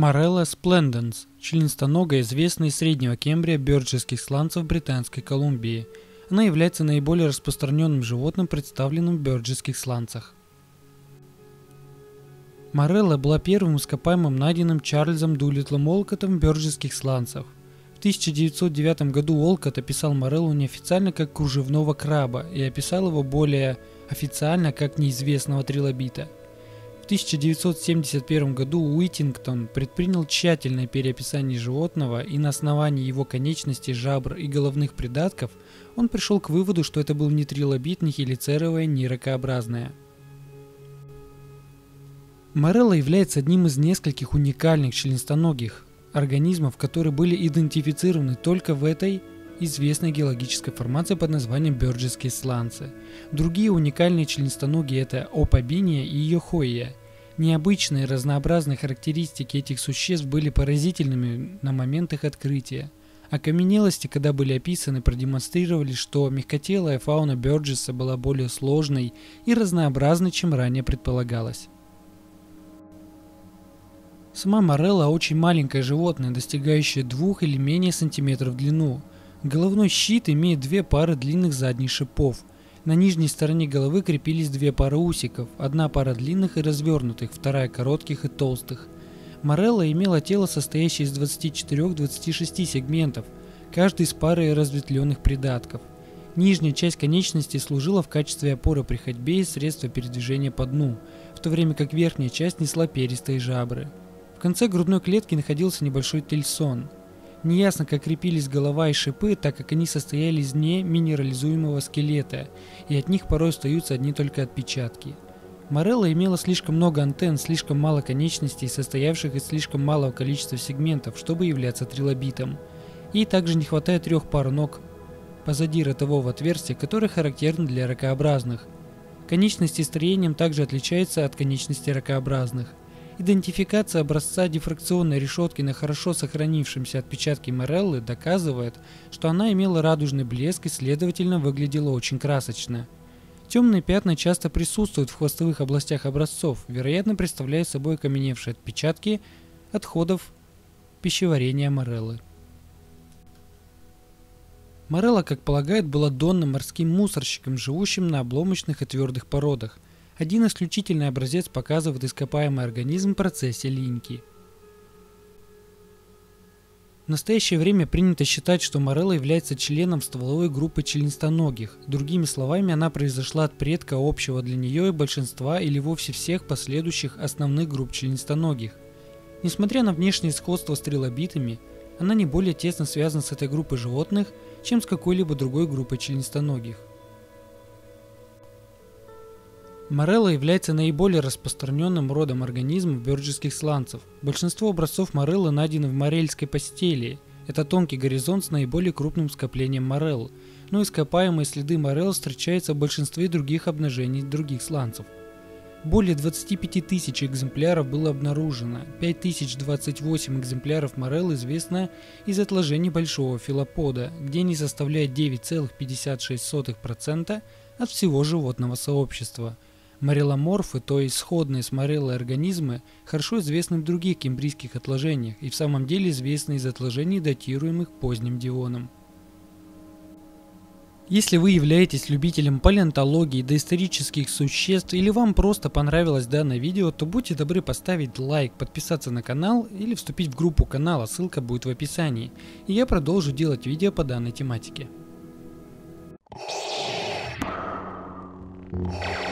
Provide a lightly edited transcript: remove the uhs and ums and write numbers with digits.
Марелла спленденс – членистоногая, известная из Среднего Кембрия бёрджских сланцев Британской Колумбии. Она является наиболее распространенным животным, представленным в бёрджских сланцах. Марелла была первым ископаемым, найденным Чарльзом Дулитлом Олкоттом в бёрджских сланцах. В 1909 году Олкотт описал Мареллу неофициально как кружевного краба и описал его более официально как неизвестного трилобита. В 1971 году Уитингтон предпринял тщательное переописание животного, и на основании его конечностей, жабр и головных придатков он пришел к выводу, что это был не трилобит, не хелицеровое, не ракообразное. Марелла является одним из нескольких уникальных членистоногих организмов, которые были идентифицированы только в этой известной геологической формации под названием бёрджские сланцы. Другие уникальные членистоногие – это Опобиния и Йохойя. Необычные разнообразные характеристики этих существ были поразительными на момент их открытия. Окаменелости, когда были описаны, продемонстрировали, что мягкотелая фауна Бёрджеса была более сложной и разнообразной, чем ранее предполагалось. Сама Марелла очень маленькое животное, достигающее 2 или менее сантиметров в длину. Головной щит имеет 2 пары длинных задних шипов. На нижней стороне головы крепились 2 пары усиков, одна пара длинных и развернутых, вторая коротких и толстых. Марелла имела тело, состоящее из 24-26 сегментов, каждый с парой разветвленных придатков. Нижняя часть конечностей служила в качестве опоры при ходьбе и средства передвижения по дну, в то время как верхняя часть несла перистые жабры. В конце грудной клетки находился небольшой тельсон. Неясно, как крепились голова и шипы, так как они состояли из неминерализуемого скелета, и от них порой остаются одни только отпечатки. Марелла имела слишком много антенн, слишком мало конечностей, состоявших из слишком малого количества сегментов, чтобы являться трилобитом. Ей также не хватает 3 пар ног позади ротового отверстия, которые характерны для ракообразных. Конечности строением также отличаются от конечностей ракообразных. Идентификация образца дифракционной решетки на хорошо сохранившемся отпечатке Мареллы доказывает, что она имела радужный блеск и, следовательно, выглядела очень красочно. Темные пятна часто присутствуют в хвостовых областях образцов, вероятно, представляя собой окаменевшие отпечатки отходов пищеварения Мареллы. Марелла, как полагают, была донным морским мусорщиком, живущим на обломочных и твердых породах. Один исключительный образец показывает ископаемый организм в процессе линьки. В настоящее время принято считать, что Марелла является членом стволовой группы членистоногих. Другими словами, она произошла от предка общего для нее и большинства или вовсе всех последующих основных групп членистоногих. Несмотря на внешнее сходство с трилобитами, она не более тесно связана с этой группой животных, чем с какой-либо другой группой членистоногих. Марелла является наиболее распространенным родом организмов бёрджских сланцев. Большинство образцов Мареллы найдены в морельской постелии. Это тонкий горизонт с наиболее крупным скоплением Марелл, но ископаемые следы Марелл встречаются в большинстве других обнажений других сланцев. Более 25 тысяч экземпляров было обнаружено, 5028 экземпляров Марелл известно из отложений большого филопода, где они составляют 9,56% от всего животного сообщества. Марелломорфы, то есть сходные с Мареллой организмы, хорошо известны в других кембрийских отложениях и в самом деле известны из отложений, датируемых поздним Дионом. Если вы являетесь любителем палеонтологии, доисторических существ или вам просто понравилось данное видео, то будьте добры поставить лайк, подписаться на канал или вступить в группу канала, ссылка будет в описании, и я продолжу делать видео по данной тематике.